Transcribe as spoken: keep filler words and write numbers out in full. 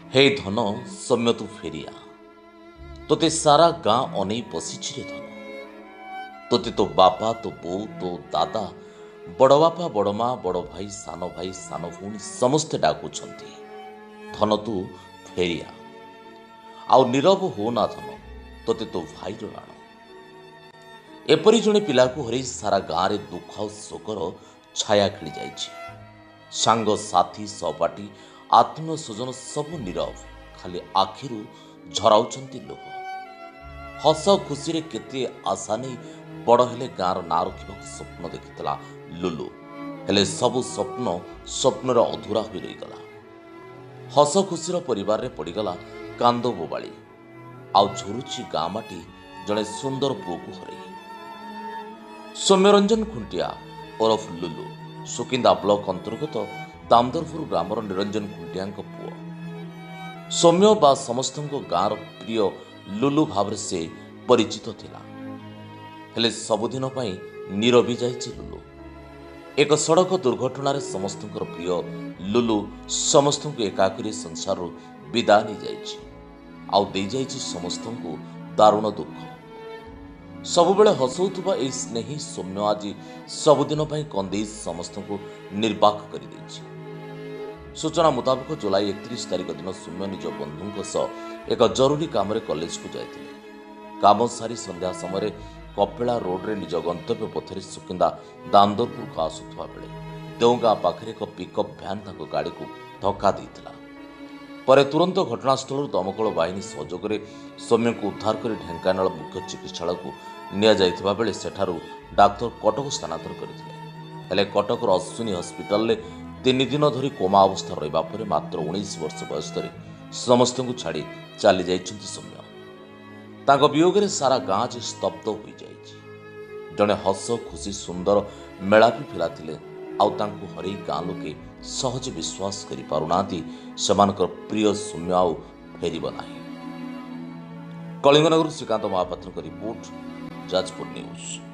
हे धन सौम्य तू फेरिया तोते सारा गाँ अनै बसिछि रे धन। तोते तो बापा तो बो तो दादा बड़ बापा बड़ माँ बड़ भाई सान भाई सान भौणी समस्ते डाकुछंती धन तू फेरिया। आउ नीरव हो ना धन तोते तो भाई राण। एपरी जड़े पिला को हरई सारा गाँव में दुख और शोकर छाया खेली जाइछि। सांग साथी सहपाठी आत्मीय स्वजन सबु नीरव खाली आखिरु झराउछंती लुह। हस खुशी रे केते आशा नहीं बड़ हेले गाँर ना रखा स्वप्न देखिला लुलु। हेले सबु स्वप्न स्वप्नर अधूरा हो रहीगला। हस खुशीर परिवार रे पड़ीगला कांद बोबाली। आउ झुरुची गाँ माटी जड़े सुंदर पुओ को हरई। सौम्यरंजन खुंटिया ओरफ लुलु सुकिंदा ब्लॉक अंतर्गत दामदरपुर ग्रामर निरंजन खुंटिया पुओ। सौम्य बा समस्त गाँर प्रिय लुलु भाव से परिचित थिला। हेले सबुदिन पई नीरवी जाइछि लुलु। एक सड़क दुर्घटना रे समस्त प्रिय लुलु समस्त एकाकी संसार विदा नहीं जाइछि। आउ दे जाइछि समस्त दारुण दुख। सबुबेले हसौथुबा ए स्नेही सौम्य आज सबुदिन पई कंदे समस्त को निर्वाक कर देछि। सूचना मुताबिक जुलाई एकतीस तारिख दिन सौम्य निज बंधुों सह एक जरूरी काम रे कॉलेज को जाते। काम सारी संध्या समय कपिला रोड रे निज गंतव्य पथरे सुकिंदा दामदरपुर को आसुवा बेले देवगाँ पाखे एक पिकअप भ्यान ताको गाड़ी को धक्का देइतिला। परे तुरंत घटनास्थल दमकल बाहिनी सहयोग में सौम्य को उद्धार कर ढेंकानाल मुख्य चिकित्सालय को निया जाइथिबा बेले सेठारु डाक्तर कटक स्थानांतर करथिले। हेले कटकर अश्विनी हस्पिटाल ले तीन दिन धरी कोमा अवस्था रहिबा परे मात्र उन्नीस वर्ष बयस समस्त को छाड़ी चली जाइछन्ति सौम्य। तांको वियोग रे सारा गाँ जे स्तब्ध हो जाइछि। जड़े हस खुशी सुंदर मेलापी पिला थिले आउ तांको हरई गाँ लोके सहज विश्वास करि पारुनांती सेमानकर प्रिय सौम्य आउ फेरिब नाही। Kalinganagar Srikant Mahapatra report Jajpur news.